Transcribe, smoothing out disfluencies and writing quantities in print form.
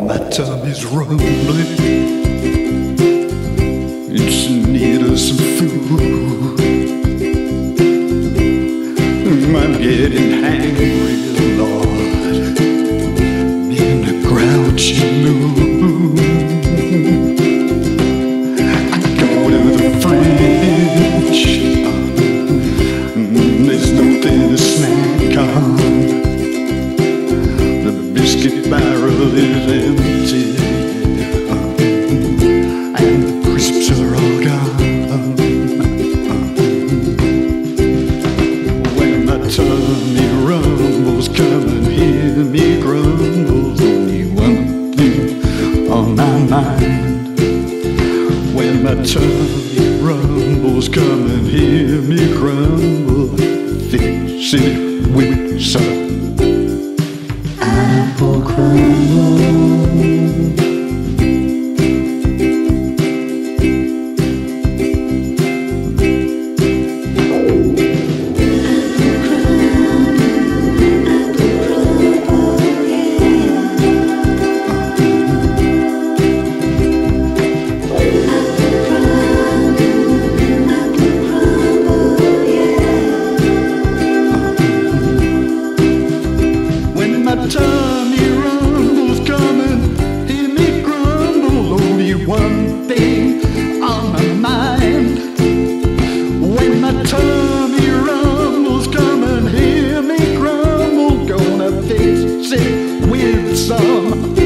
My tummy's rumbling, it's in need of some food. I'm getting hangry, Lord, in a grouchy mood. I go to the fridge, there's nothing to snack on. The biscuit barrel is empty, and the crisps are all gone. When my tummy rumbles, come and hear me grumble. Only one thing on my mind. When my tummy rumbles, come and hear me grumble. Fix it with some apple crumble. My tummy rumbles, come and hear me grumble. Only one thing on my mind. When my tummy rumbles, come and hear me grumble. Gonna fix it with some